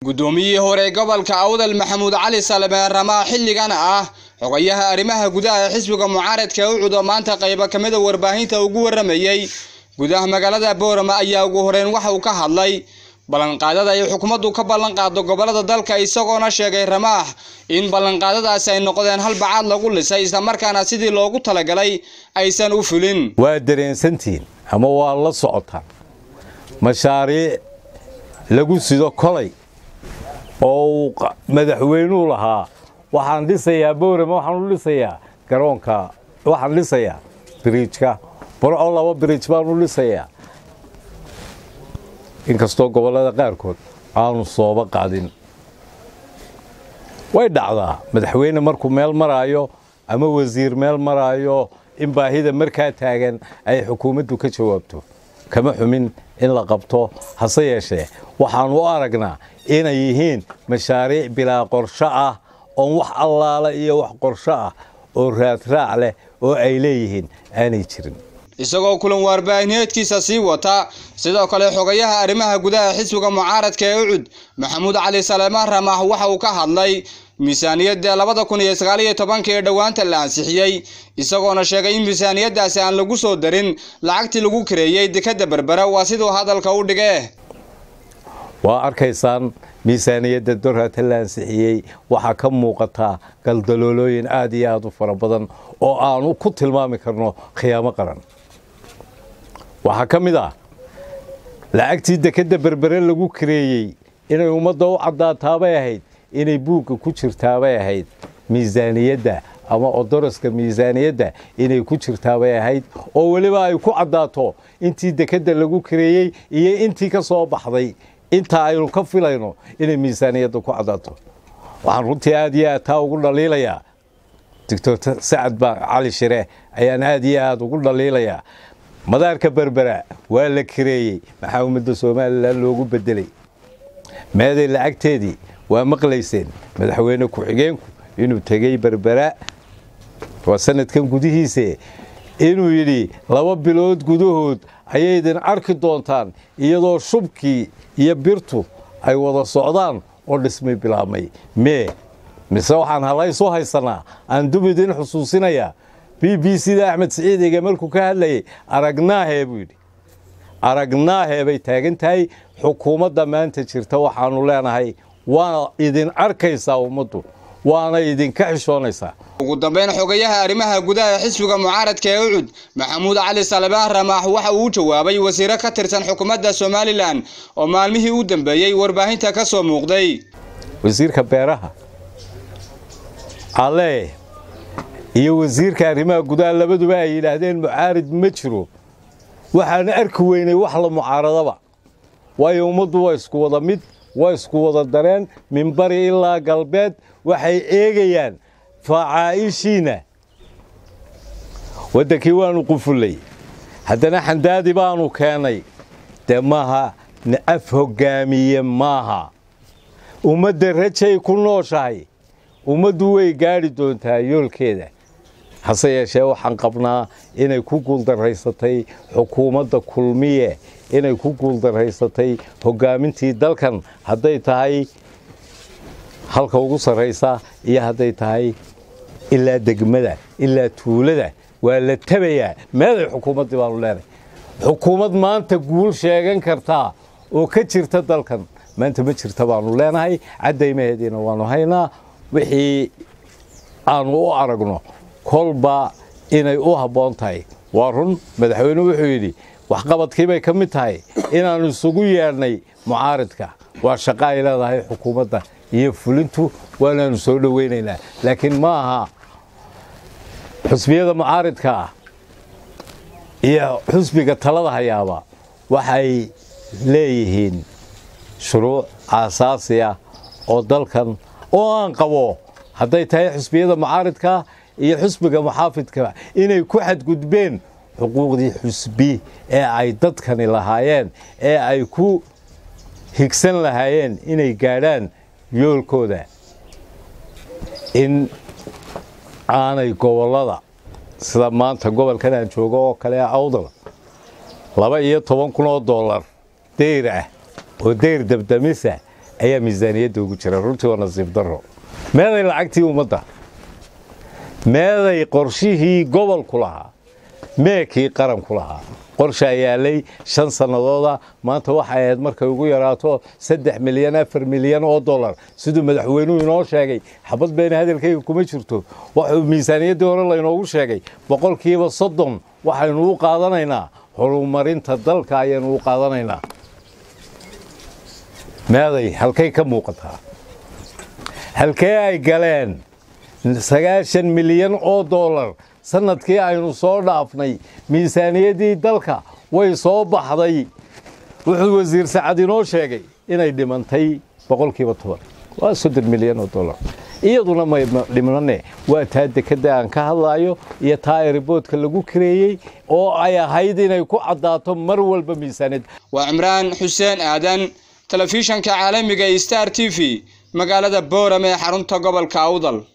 gudoomiye hore gobolka Awdal Maxamuud Cali Salmaan Ramaa xilligana ah xogayaha arrimaha gudaha xisbiga mucaaradka u cudo maanta qayb ka mid ah warbaahinta ugu waramayay gudaha magaalada Boorama ayaa ugu horeen waxa uu ka hadlay ballanqaadada ay xukuumaddu ka ballanqaado gobolada dalka isagoona sheegay Ramaa in ballanqaadadaas ay noqdeen hal bacaad lagu lisay isla markaana sidii loogu talagalay aysan u fulin waa dareensantiin ama waa la socotaa mashaariic lagu sido kolay oo madaxweynuhu lahaa waxaan dhisayaa Boorama waxaan dhisayaa garoonka waxaan dhisayaa bridge-ka baro laba bridge baan dhisayaa inkastoo gobolada qaarkood aanu sooba qaadin way dhacdaa madaxweyne markuu meel maraayo ama wasiir meel maraayo in baahida markaa taagan ay xukuumaddu ka jawaabto kama xumin in la qabto hase yeeshee waxaan u aragnaa inay yihiin mashaariic bilaa qorshe ah oo wax allaala iyo wax qorshe ah oo raadraac leh oo ay leeyihiin aanay jirin isagoo kulan warbaahineedkiisa sii wata sidoo kale xogayaha arrimaha gudaha xisbiga mucaaradka ee Ucud Maxamuud Cali Salmaan Ramaa waxa uu ka hadlay miisaaniyadda 2019 ee dhawaanta la ansixiyay isagoona sheegay in miisaaniyadaasi aan lagu soo darin lacagtii lagu kireeyay dekada Berbera waa sidoo hadalka u dhigay waa arkaysaan miisaaniyadda dorata la ansixiyay waxa ka muuqata galdaloolooyin aad iyo aad u fara badan oo aanu ku tilmaami karno khiyaamo qaran waxa kamid ah lacagtii dekada Berbera lagu kireeyay inay ummadda u cadaataabay ahayd inay buuga ku jirtaabay ahayd miisaaniyadda ama odoroska miisaaniyadda inay ku jirtaabay ahayd oo waliba ay ku cadaato intii dekada lagu kireeyay iyo intii ka soo baxday inta aynu ka filayno inay miisaaniyadda ku cadaato waxaan runtii aad iyo aad taa ugu dhaliilayaa Dr. Sacad Cali Shire ayaan aad iyo aad ugu dhaliilayaa madaarka Berbera waa la kireeyay maxaa ummadda Soomaaliland loogu bedelay meeday lacagteedii waa maqlayseen madaxweyne ku xigeenku inuu tagay Berbera waa sanadkan gudihiisa inuu yiri 2 bilood gudahood ayaydan arki doontaan iyadoo shubkii iyo birtu ay wada socdaan oo dhismay bilaabmay mise waxaan halayso haysanaa aan dubidin xusuusinaya BBC-da Axmed Saciid markuu ka hadlayay aragnaahe bay taagan tahay xukuumadda maanta jirta waxaanu leenahay waa idin arkaysaa ummaddu waana idin ka xishoonaysaa ugu dambeyn xogayaha arrimaha gudaha xisbiga mucaaradka ee Ucud Maxamuud Cali Salmaan Ramaa waxa uu jawaabay wasiiro ka tirsan xukuumadda Somaliland oo maalmihii u dambeeyay warbaahinta ka soo muuqday wasiirka beeraha عليه iyo wasiirka arrimaha gudaha labaduba ay yiraahdeen mucaarid ma jiro waxaan arki weynay wax la mucaaradaba way ummaddu way isku wada mid way isku wada dareen minbari ilaa galbeed waxay eegayaan faa'iishiina wadankii waanu qufulay haddana xandaadi baanu keenay demaha af hogaamiye maaha ummadda rajay ku nooshahay ummaddu way gaari doontaa yoolkeeda hase yeeshee waxaan qabnaa inay ku guuldareysatay xukuumadda kulmiye inay ku guuldareysatay hogaamintii dalkan hadday tahay halka ugu sareysa iyo hadday tahay ilaa degmada ilaa tuulada waa la tabayaa meeday xukuumadii baanu leenahay xukuumad maanta guul sheegan kartaa oo ka jirta dalkan maanta ma jirta baanu leenahay cadaymaheediina waanu haynaa wixii aanu u aragno kolba inay u habboon tahay waa run madaxweynuhu wuxuu yidhi waxqabadkii bay ka mid tahay inaanu isugu yeernay mucaaridka waa shaqo ay leedahay xukuumadda iyo fulintu waanaanu soo dhaweynaynaa laakiin ma aha xusbiyada mucaaridka iyo xusbiga talada hayaaba waxay leeyihiin shuruuc aasaasi ah oo dalkan oo aan qabo hadday tahay xusbiyada mucaaridka iyo xusbiga muxaafidka inay ku xadgudbeen xuquuqdii xusbi ee ay dadkani lahaayeen ee ay ku higsan lahaayeen inay gaadhaan yoolkooda in aanay gobolada sida maanta gobolkan aan joogo oo kale Awdal $12,000 deyr ah oo deyr dabdamisa ayaa miisaaniyadda ugu jira runtii waa nasiib darro meeday lacagtii ummadda meeday qorshihii gobolku lahaa meekii qaranku lahaa qorshe yaalay 5 sanadooda maanta waxa ay markay ugu yaraato 3 milyan 4 milyan oo dollar sidoo madaxweynuhu inoo sheegay xabad been hadalkayga kuma jirto wuxuu miisaaniyadda hore la inoogu sheegay 30% waxaynu u qaadanaynaa horumarinta dalka ayaynu u qaadanaynaa meeday halkay ka muuqataa halkay ay galeen 9 milyan oo dollar sanadkii aynu soo dhaafnay miisaaniyadii dalka way soo baxday wuxuu wasiir Saacad inoo sheegay inay dhimantay 10% waa 3 milyan oo dollar iyaduna ma dhimanane waa taa dekada aan ka hadlayo iyo taa airportka lagu kireeyay oo ay ahayd inay ku cadaato mar walba miisaaniyad waa Imraan Xuseen Aadan telefishanka caalamiga Star TV magaalada Boorame xarunta gobolka Awdal